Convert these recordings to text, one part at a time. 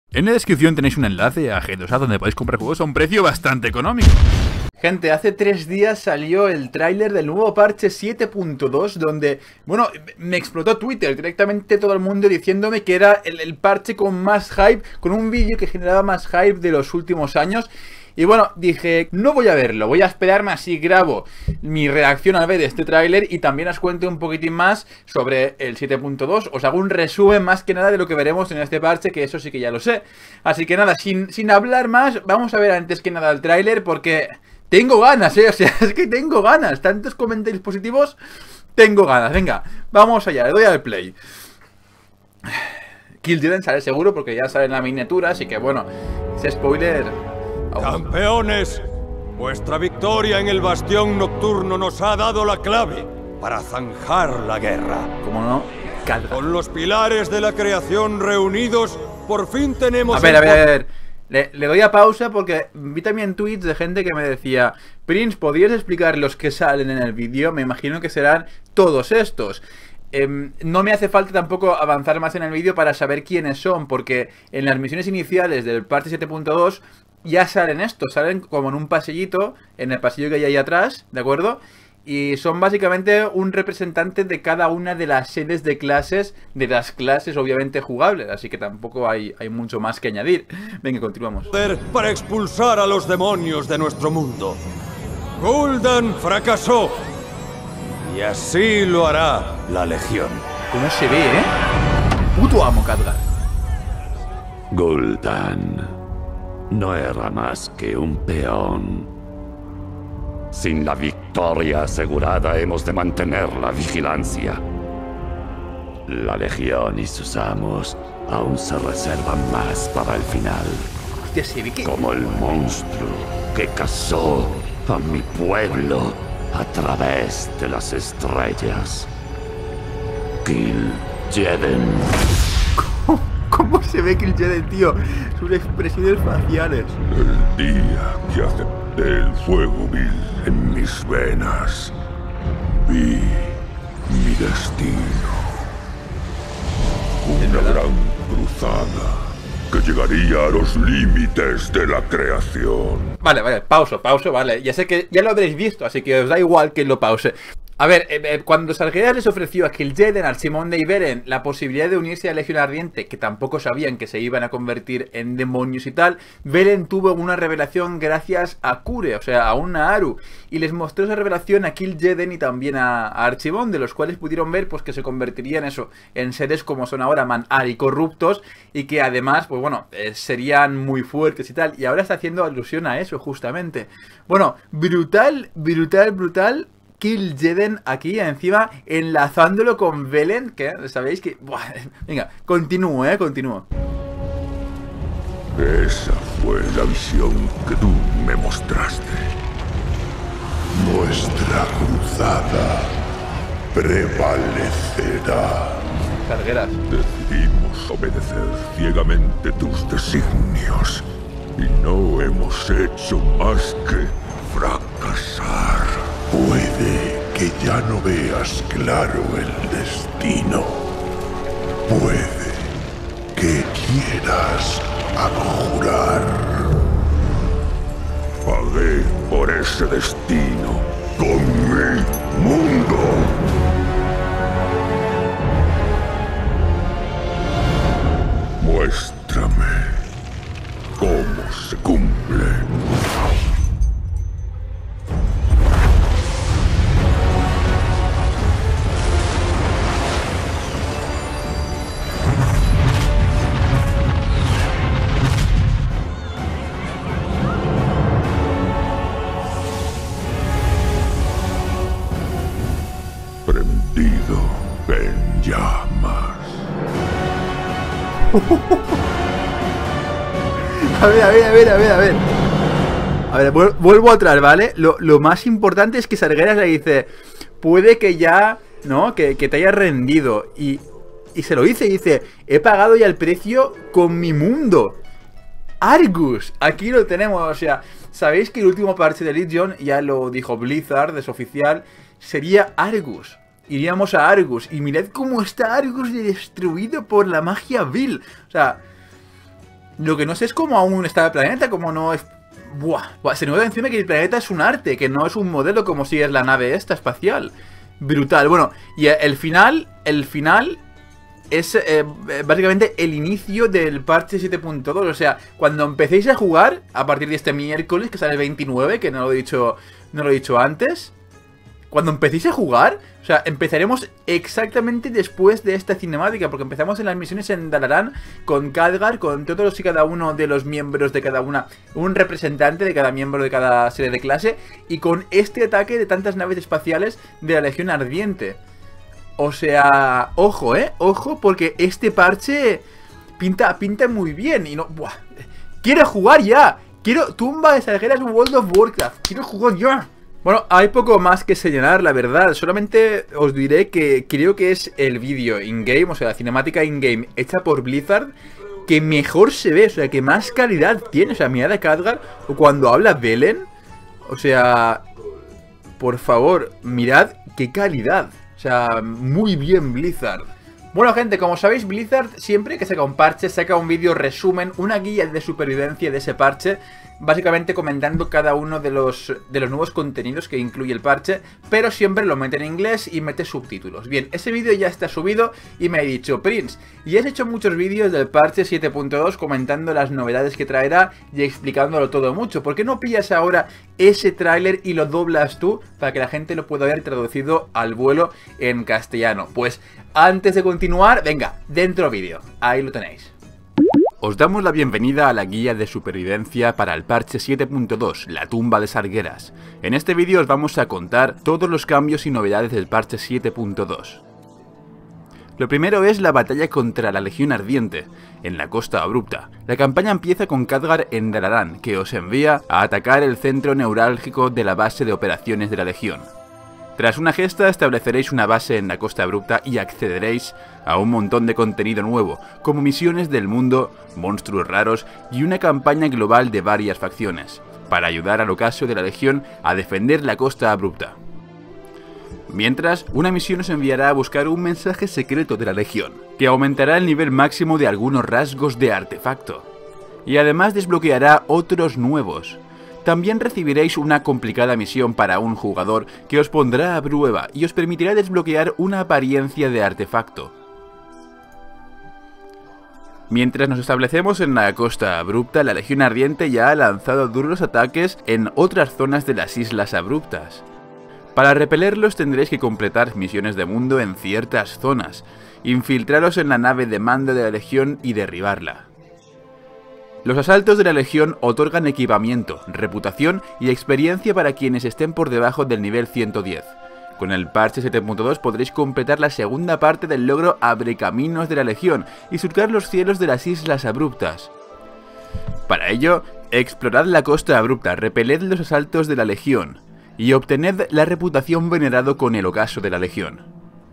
En la descripción tenéis un enlace a G2A donde podéis comprar juegos a un precio bastante económico. Gente, hace 3 días salió el tráiler del nuevo parche 7.2 donde, bueno, me explotó Twitter, directamente todo el mundo diciéndome que era el parche con más hype, con un vídeo que generaba más hype de los últimos años. Y bueno, dije, no voy a verlo, voy a esperarme, así grabo mi reacción al ver este tráiler y también os cuento un poquitín más sobre el 7.2. Os hago un resumen más que nada de lo que veremos en este parche, que eso sí que ya lo sé. Así que nada, sin hablar más, vamos a ver antes que nada el tráiler porque tengo ganas, o sea, es que tengo ganas. Tantos comentarios positivos, tengo ganas. Venga, vamos allá, le doy al play. Kil'jaeden sale seguro porque ya sale en la miniatura, así que bueno, ese spoiler... Campeones, vuestra victoria en el bastión nocturno nos ha dado la clave para zanjar la guerra. ¿Cómo no? Calma. Con los pilares de la creación reunidos, por fin tenemos... A ver. Le doy a pausa porque vi también tweets de gente que me decía: Prince, ¿podrías explicar los que salen en el vídeo? Me imagino que serán todos estos. No me hace falta tampoco avanzar más en el vídeo para saber quiénes son, porque en las misiones iniciales del parche 7.2 ya salen estos, salen como en un pasillito, en el pasillo que hay ahí atrás, ¿de acuerdo? Y son básicamente un representante de cada una de las sedes de clases, de las clases obviamente jugables, así que tampoco hay mucho más que añadir. Venga, continuamos. Para expulsar a los demonios de nuestro mundo. Gul'dan fracasó. Y así lo hará la Legión. ¿Cómo se ve, Puto amo, Khadgar. Gul'dan no era más que un peón. Sin la victoria asegurada hemos de mantener la vigilancia. La Legión y sus amos aún se reservan más para el final. Hostia, se ve que... Como el monstruo que cazó a mi pueblo a través de las estrellas. Kil'jaeden. ¿Cómo se ve Kil'jaeden, tío? Sus expresiones faciales. El día que acepté el fuego vil en mis venas, vi mi destino. Una gran cruzada que llegaría a los límites de la creación. Vale, pauso, vale. Ya sé que ya lo habréis visto, así que os da igual que lo pause. A ver, cuando Sargeras les ofreció a Kil'jaeden, al Simón de Yberen, la posibilidad de unirse a la Legión Ardiente, que tampoco sabían que se iban a convertir en demonios y tal, Beren tuvo una revelación gracias a Kure, o sea, a una Aru, y les mostró esa revelación a Kil'jaeden y también a Archibald, de los cuales pudieron ver pues que se convertirían en seres como son ahora y corruptos, y que además, pues bueno, serían muy fuertes y tal, y ahora está haciendo alusión a eso justamente. Bueno, brutal Kil'jaeden aquí encima enlazándolo con Velen, que sabéis que... Buah, venga, continúo. Esa fue la visión que tú me mostraste. Nuestra cruzada prevalecerá. Sargeras. Decidimos obedecer ciegamente tus designios y no hemos hecho más que fracasar. Puede que ya no veas claro el destino. Puede que quieras abjurar. Pagué por ese destino con mi mundo. Muéstrame cómo se cumple. Prendido en llamas. A ver. A ver, vuelvo atrás, ¿vale? Lo más importante es que Sargeras le dice: puede que ya, ¿no? Que te hayas rendido. Y se lo dice, he pagado ya el precio con mi mundo. Argus, aquí lo tenemos, o sea, sabéis que el último parche de Legion, ya lo dijo Blizzard, es oficial, sería Argus. Iríamos a Argus, y mirad cómo está Argus destruido por la magia vil. O sea, Lo que no sé es cómo aún está el planeta, cómo no es... Buah, se nota encima que el planeta es un arte, que no es un modelo como si es la nave esta espacial. Brutal. Bueno, y el final es básicamente el inicio del parche 7.2. O sea, cuando empecéis a jugar, a partir de este miércoles, que sale el 29, que no lo he dicho antes. Cuando empecéis a jugar, o sea, empezaremos exactamente después de esta cinemática, porque empezamos en las misiones en Dalaran con Khadgar, con todos y cada uno de los miembros de cada una, un representante de cada miembro de cada serie de clase, y con este ataque de tantas naves espaciales de la Legión Ardiente. O sea, ojo, ojo, porque este parche pinta muy bien y no... Buah, ¡quiero jugar ya! ¡Quiero tumba de Sargeras World of Warcraft! ¡Quiero jugar ya! Bueno, hay poco más que señalar, la verdad. Solamente os diré que creo que es el vídeo in-game, o sea, la cinemática in-game hecha por Blizzard, que mejor se ve, o sea, que más calidad tiene. O sea, mirad a Khadgar, o cuando habla Velen, o sea, por favor, mirad qué calidad. O sea, muy bien Blizzard. Bueno, gente, como sabéis, Blizzard siempre que saca un parche, saca un vídeo resumen, una guía de supervivencia de ese parche, básicamente comentando cada uno de los nuevos contenidos que incluye el parche, pero siempre lo mete en inglés y mete subtítulos. Bien, ese vídeo ya está subido y me ha dicho: Prince, y has hecho muchos vídeos del parche 7.2 comentando las novedades que traerá y explicándolo todo mucho. ¿Por qué no pillas ahora ese tráiler y lo doblas tú para que la gente lo pueda ver traducido al vuelo en castellano? Pues antes de continuar, venga, dentro vídeo, ahí lo tenéis. Os damos la bienvenida a la guía de supervivencia para el parche 7.2, la tumba de Sargeras. En este vídeo os vamos a contar todos los cambios y novedades del parche 7.2. Lo primero es la batalla contra la Legión Ardiente, en la Costa Abrupta. La campaña empieza con Khadgar en Dalaran, que os envía a atacar el centro neurálgico de la base de operaciones de la Legión. Tras una gesta estableceréis una base en la Costa Abrupta y accederéis a un montón de contenido nuevo, como misiones del mundo, monstruos raros y una campaña global de varias facciones, para ayudar al ocaso de la Legión a defender la Costa Abrupta. Mientras, una misión os enviará a buscar un mensaje secreto de la Legión, que aumentará el nivel máximo de algunos rasgos de artefacto, y además desbloqueará otros nuevos. También recibiréis una complicada misión para un jugador que os pondrá a prueba y os permitirá desbloquear una apariencia de artefacto. Mientras nos establecemos en la Costa Abrupta, la Legión Ardiente ya ha lanzado duros ataques en otras zonas de las Islas Abruptas. Para repelerlos tendréis que completar misiones de mundo en ciertas zonas, infiltraros en la nave de mando de la Legión y derribarla. Los asaltos de la Legión otorgan equipamiento, reputación y experiencia para quienes estén por debajo del nivel 110. Con el parche 7.2 podréis completar la segunda parte del logro Abrecaminos de la Legión y surcar los cielos de las Islas Abruptas. Para ello, explorad la Costa Abrupta, repeled los asaltos de la Legión y obtened la reputación venerado con el ocaso de la Legión.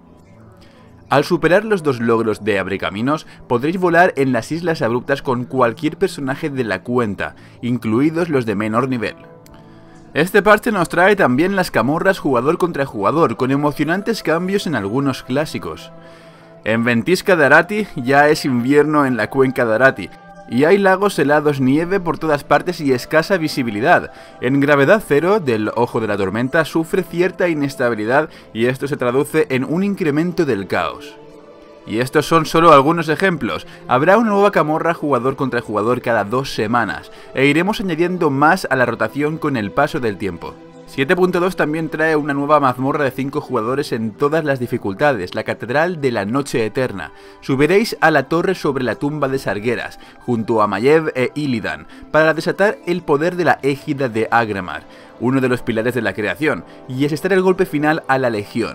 Al superar los dos logros de Abrecaminos, podréis volar en las Islas Abruptas con cualquier personaje de la cuenta, incluidos los de menor nivel. Este parche nos trae también las camorras jugador contra jugador, con emocionantes cambios en algunos clásicos. En Ventisca de Arati ya es invierno en la cuenca de Arati, y hay lagos helados, nieve por todas partes y escasa visibilidad. En Gravedad Cero, del Ojo de la Tormenta, sufre cierta inestabilidad y esto se traduce en un incremento del caos. Y estos son solo algunos ejemplos. Habrá una nueva camorra jugador contra jugador cada 2 semanas, e iremos añadiendo más a la rotación con el paso del tiempo. 7.2 también trae una nueva mazmorra de 5 jugadores en todas las dificultades, la Catedral de la Noche Eterna. Subiréis a la torre sobre la tumba de Sargeras, junto a Maiev e Illidan, para desatar el poder de la égida de Ágramar, uno de los pilares de la creación, y asestar el golpe final a la Legión.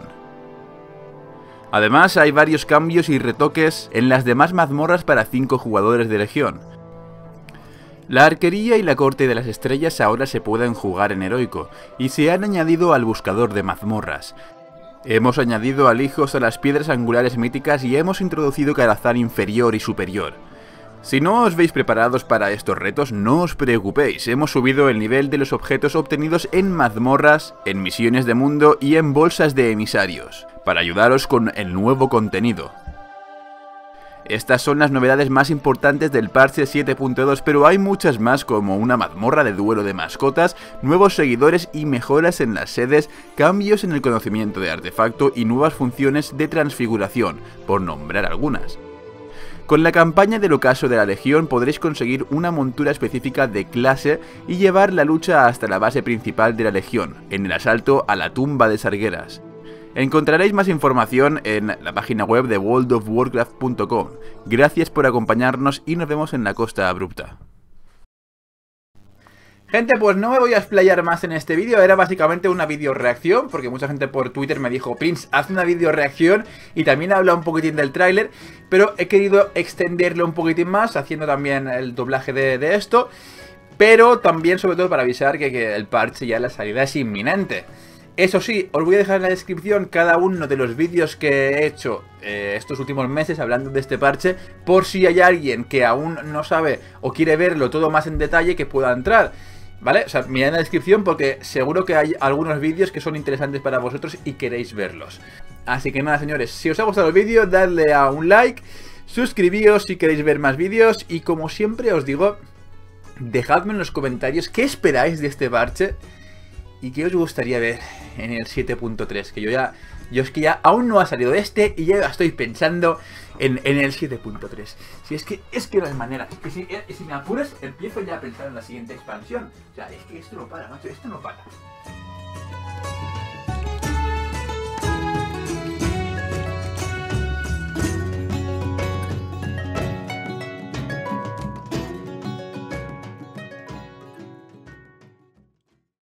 Además, hay varios cambios y retoques en las demás mazmorras para 5 jugadores de Legión. La arquería y la corte de las estrellas ahora se pueden jugar en heroico, y se han añadido al buscador de mazmorras. Hemos añadido alijos a las piedras angulares míticas y hemos introducido Karazhan inferior y superior. Si no os veis preparados para estos retos, no os preocupéis, hemos subido el nivel de los objetos obtenidos en mazmorras, en misiones de mundo y en bolsas de emisarios, para ayudaros con el nuevo contenido. Estas son las novedades más importantes del parche 7.2, pero hay muchas más, como una mazmorra de duelo de mascotas, nuevos seguidores y mejoras en las sedes, cambios en el conocimiento de artefacto y nuevas funciones de transfiguración, por nombrar algunas. Con la campaña del ocaso de la Legión podréis conseguir una montura específica de clase y llevar la lucha hasta la base principal de la Legión, en el asalto a la tumba de Sargeras. Encontraréis más información en la página web de worldofwarcraft.com. Gracias por acompañarnos y nos vemos en la Costa Abrupta. Gente, pues no me voy a explayar más en este vídeo, era básicamente una video reacción, porque mucha gente por Twitter me dijo, Prince, haz una video reacción, y también habla un poquitín del tráiler, pero he querido extenderlo un poquitín más, haciendo también el doblaje de esto, pero también sobre todo para avisar que el parche ya la salida es inminente. Eso sí, os voy a dejar en la descripción cada uno de los vídeos que he hecho estos últimos meses hablando de este parche, por si hay alguien que aún no sabe o quiere verlo todo más en detalle que pueda entrar, ¿vale? O sea, mirad en la descripción porque seguro que hay algunos vídeos que son interesantes para vosotros y queréis verlos. Así que nada, señores, si os ha gustado el vídeo, dadle a un like, suscribíos si queréis ver más vídeos y como siempre os digo, dejadme en los comentarios qué esperáis de este parche y qué os gustaría ver en el 7.3, que yo es que ya aún no ha salido este y ya estoy pensando en el 7.3. Si es que no hay manera, es que si me apuras empiezo ya a pensar en la siguiente expansión. O sea, es que esto no para, macho, esto no para.